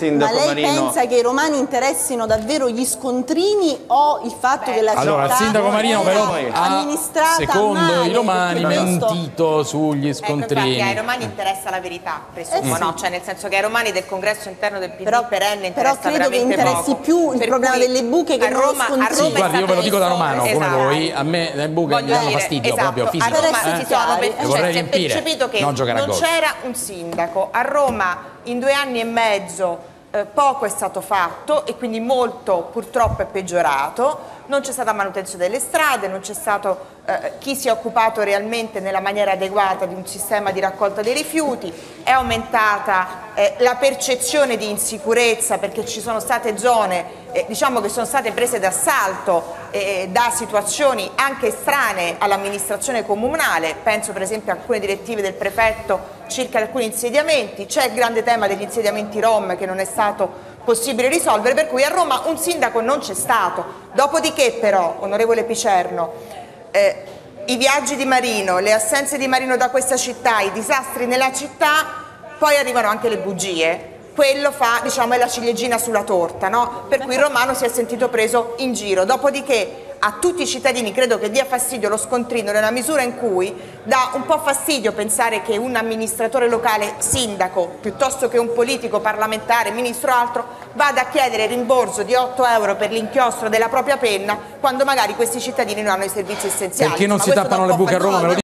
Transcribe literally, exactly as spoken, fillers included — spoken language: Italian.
sindaco Ma lei Marino... pensa che i romani interessino davvero gli scontrini o il fatto Beh, che la allora, città il sindaco Marino però ha, secondo male, i romani, mentito sugli scontrini. Ecco, ai romani interessa la verità, presumo, eh sì. no? Cioè nel senso che ai romani del congresso interno del P D però, perenne interessa però credo che interessi poco. più il per problema delle buche che a Roma, non lo a Roma sì, guardi, io ve lo dico da romano, esatto. come voi, a me le buche Voglio mi danno dire, fastidio esatto, proprio fisico. A Roma eh? si sono per, eh? cioè, si è percepito che non, non c'era un sindaco. A Roma in due anni e mezzo eh, poco è stato fatto e quindi molto purtroppo è peggiorato. Non c'è stata manutenzione delle strade, non c'è stato eh, chi si è occupato realmente nella maniera adeguata di un sistema di raccolta dei rifiuti, è aumentata eh, la percezione di insicurezza perché ci sono state zone eh, diciamo che sono state prese d'assalto eh, da situazioni anche estranee all'amministrazione comunale, penso per esempio a alcune direttive del prefetto circa alcuni insediamenti, c'è il grande tema degli insediamenti rom che non è stato possibile risolvere, per cui a Roma un sindaco non c'è stato. Dopodiché però, onorevole Picerno, eh, i viaggi di Marino, le assenze di Marino da questa città, i disastri nella città, poi arrivano anche le bugie. Quello fa, diciamo, è la ciliegina sulla torta, no? Per cui il romano si è sentito preso in giro. Dopodiché a tutti i cittadini credo che dia fastidio lo scontrino nella misura in cui dà un po' fastidio pensare che un amministratore locale, sindaco, piuttosto che un politico, parlamentare, ministro o altro, vada a chiedere rimborso di otto euro per l'inchiostro della propria penna quando magari questi cittadini non hanno i servizi essenziali. Perché non Insomma, si tappano le buche a Roma?